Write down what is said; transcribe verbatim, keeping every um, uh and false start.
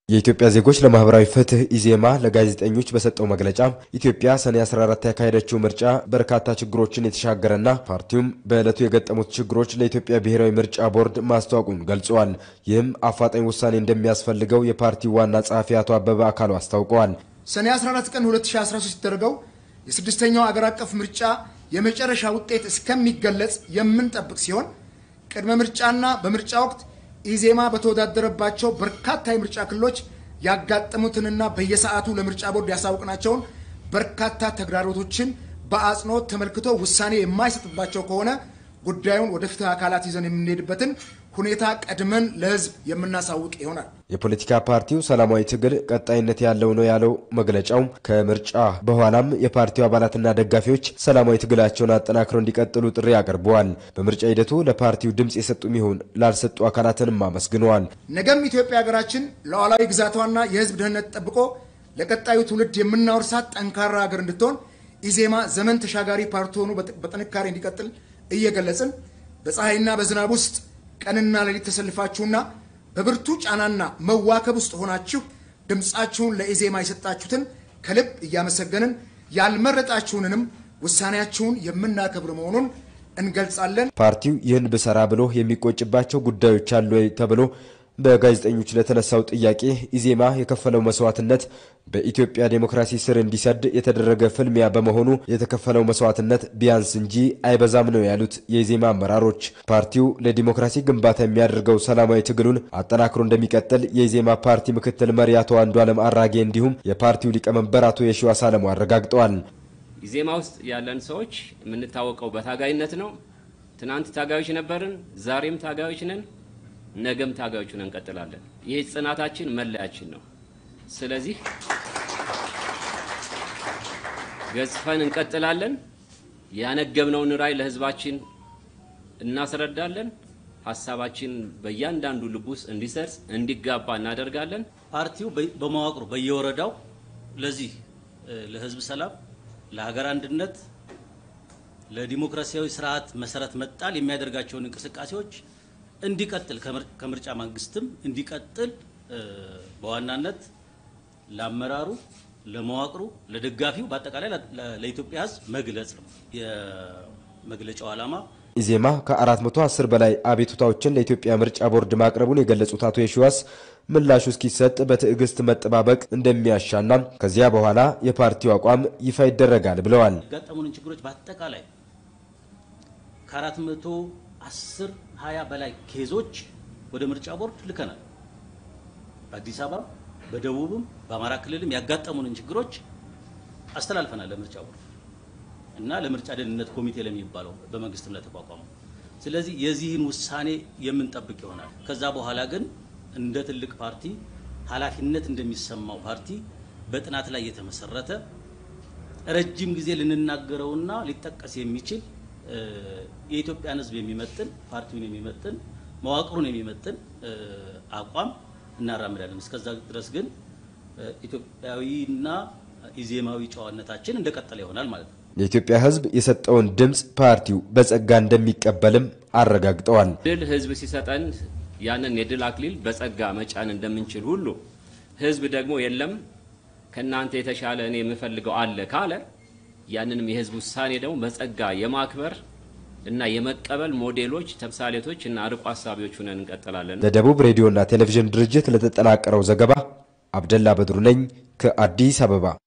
የኢትዮጵያ ዜጎች ለማህበራዊ ፍትህ ኢዜማ ለጋዜጠኞች በሰጠው መግለጫ ኢትዮጵያ ሰኔ አስራ አራት ያካሄደችው ምርጫ በርካታ ችግሮችን የተሻገረና ፓርቲውም በእለቱ የገጠሙት ችግሮች ለኢትዮጵያ ብሔራዊ ምርጫ ቦርድ ማስተዋወቁን ገልጸዋል። ይህም አፋጣኝ ውሳኔ እንደሚያስፈልገው የፓርቲው ዋና ጸሐፊ አቶ አበበ አካሉ አስታውቀዋል። ሰኔ አስራ አራት ቀን ሁለት ሺህ አስራ ሶስት የተደረገው የስድስተኛው አገር አቀፍ ምርጫ የመጨረሻ ውጤት እስከሚገለጽ የምንጠብቅ ሲሆን ቅድመ ምርጫና በምርጫ ወቅት ኢዜማ በተወዳደረባቸው በርካታ የምርጫ ክልሎች ያጋጠሙትንና በየሰዓቱ ለምርጫ ቦርድ ያሳውቅናቸውን በርካታ ተግዳሮቶችን በአጽንኦት ተመልክቶ ውሳኔ የማይሰጥባቸው ከሆነ ጉዳዩን ወደ ፍትህ አካላት ይዘን የምንሄድበትን ሁኔታ ቀድመን ለህዝብ የምናሳውቅ ይሆናል። የፖለቲካ ፓርቲው ሰላማዊ ትግል ቀጣይነት ያለው ነው ያለው መግለጫው ከምርጫ በኋላም የፓርቲው አባላትና ደጋፊዎች ሰላማዊ ትግላቸውን አጠናክረው እንዲቀጥሉ ጥሪ አቀርበዋል። በምርጫ ሂደቱ ለፓርቲው ድምጽ የሰጡም ይሁን ላልሰጡ አካላትንም አመስግነዋል። ነገም ኢትዮጵያ ሀገራችን ለሉዓላዊ ግዛቷና የህዝብ ደህንነት ጠብቆ ለቀጣዩ ትውልድ የምናወርሳት ጠንካራ ሀገር እንድትሆን ኢዜማ ዘመን ተሻጋሪ ፓርቲ ሆኖ በጥንካሬ እንዲቀጥል እየገለጽን በፀሐይና በዝናብ ውስጥ ቀንና ሌሊት ተሰልፋችሁና በብርቱ ጫናና መዋከብ ውስጥ ሆናችሁ ድምጻችሁን ለኢዜማ የሰጣችሁትን ከልብ እያመሰገንን ያልመረጣችሁንንም ውሳኔያችሁን የምናከብር መሆኑን እንገልጻለን። ፓርቲው ይህን በሰራ ብሎ የሚቆጭባቸው ጉዳዮች አሉ ተብሎ በጋዜጠኞች ለተነሳው ጥያቄ ኢዜማ የከፈለው መስዋዕትነት በኢትዮጵያ ዲሞክራሲ ስር እንዲሰድ የተደረገ ፍልሚያ በመሆኑ የተከፈለው መስዋዕትነት ቢያንስ እንጂ አይበዛም ነው ያሉት የኢዜማ አመራሮች። ፓርቲው ለዲሞክራሲ ግንባታ የሚያደርገው ሰላማዊ ትግሉን አጠናክሮ እንደሚቀጥል የኢዜማ ፓርቲ ምክትል መሪ አቶ አንዱዓለም አራጌ እንዲሁም የፓርቲው ሊቀመንበር አቶ የሺዋስ አለሙ አረጋግጠዋል። ኢዜማ ውስጥ ያለን ሰዎች የምንታወቀው በታጋይነት ነው። ትናንት ታጋዮች ነበርን፣ ዛሬም ታጋዮች ነን፣ ነገም ታጋዮች ነን እንቀጥላለን። ይሄ ጽናታችን መለያችን ነው። ስለዚህ ገዝፈን እንቀጥላለን። ያነገብነውን ራዕይ ለህዝባችን እናስረዳለን። ሐሳባችን በእያንዳንዱ ልብ ውስጥ እንዲሰርጽ እንዲጋባ እናደርጋለን። ፓርቲው በመዋቅሩ በየወረዳው ለዚህ ለህዝብ ሰላም፣ ለሀገር አንድነት፣ ለዲሞክራሲያዊ ስርዓት መሰረት መጣል የሚያደርጋቸውን እንቅስቃሴዎች እንዲቀጥል ከምርጫ መንግስትም እንዲቀጥል በዋናነት ለአመራሩ፣ ለመዋቅሩ፣ ለደጋፊው በአጠቃላይ ለኢትዮጵያ ህዝብ መግለጽ ነው የመግለጫው ዓላማ። ኢዜማ ከአራት መቶ አስር በላይ አቤቱታዎችን ለኢትዮጵያ ምርጫ ቦርድ ማቅረቡን የገለጹት አቶ የሺዋስ ምላሹ እስኪሰጥ በትዕግስት መጠባበቅ እንደሚያሻና ከዚያ በኋላ የፓርቲው አቋም ይፋ ይደረጋል ብለዋል። ያጋጠሙን ችግሮች በአጠቃላይ ከአራት መቶ አስር ሃያ በላይ ኬዞች ወደ ምርጫ ቦርድ ልከናል። በአዲስ አበባ በደቡብም በአማራ ክልልም ያጋጠሙን ችግሮች አስተላልፈናል ለምርጫ ቦርድ እና ለምርጫ ደህንነት ኮሚቴ ለሚባለው በመንግስትም ለተቋቋመው። ስለዚህ የዚህን ውሳኔ የምንጠብቅ ይሆናል። ከዛ በኋላ ግን እንደ ትልቅ ፓርቲ ኃላፊነት እንደሚሰማው ፓርቲ በጥናት ላይ የተመሰረተ ረጅም ጊዜ ልንናገረውና ሊጠቀስ የሚችል የኢትዮጵያን ህዝብ የሚመጥን ፓርቲውን የሚመጥን መዋቅሩን የሚመጥን አቋም እናራምዳለን። እስከዛ ድረስ ግን ኢትዮጵያዊና ኢዜማዊ ጨዋነታችን እንደቀጠለ ይሆናል ማለት ነው። የኢትዮጵያ ህዝብ የሰጠውን ድምጽ ፓርቲው በጸጋ እንደሚቀበልም አረጋግጠዋል። ድል ህዝብ ሲሰጠን ያንን የድል አክሊል በጸጋ መጫን እንደምንችል ሁሉ ህዝብ ደግሞ የለም ከናንተ የተሻለ እኔ የምፈልገው አለ ካለ ያንንም የህዝብ ውሳኔ ደግሞ በጸጋ የማክበር እና የመቀበል ሞዴሎች፣ ተምሳሌቶች እና አርቆ ሐሳቢዎች ሆነን እንቀጥላለን። ለደቡብ ሬዲዮና ቴሌቪዥን ድርጅት ለተጠናቀረው ዘገባ አብደላ በድሩ ነኝ ከአዲስ አበባ።